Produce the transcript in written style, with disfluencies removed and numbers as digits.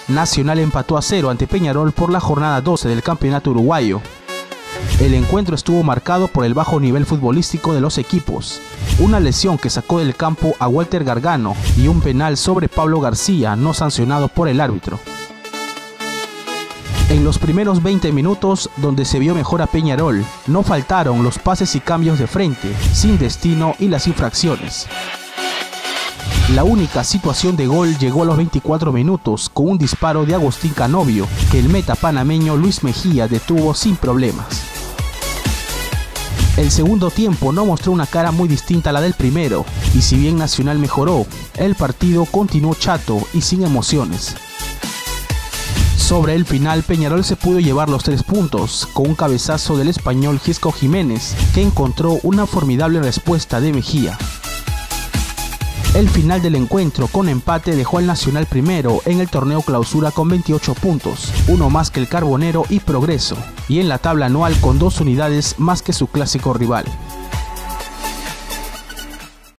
Nacional empató a 0 ante Peñarol por la jornada 12 del campeonato uruguayo. El encuentro estuvo marcado por el bajo nivel futbolístico de los equipos, una lesión que sacó del campo a Walter Gargano y un penal sobre Pablo García no sancionado por el árbitro. En los primeros 20 minutos, donde se vio mejor a Peñarol, no faltaron los pases y cambios de frente, sin destino y las infracciones. La única situación de gol llegó a los 24 minutos con un disparo de Agustín Canovio, que el meta panameño Luis Mejía detuvo sin problemas. El segundo tiempo no mostró una cara muy distinta a la del primero, y si bien Nacional mejoró, el partido continuó chato y sin emociones. Sobre el final, Peñarol se pudo llevar los 3 puntos, con un cabezazo del español Gisco Jiménez, que encontró una formidable respuesta de Mejía. El final del encuentro con empate dejó al Nacional primero en el torneo clausura con 28 puntos, uno más que el Carbonero y Progreso, y en la tabla anual con 2 unidades más que su clásico rival.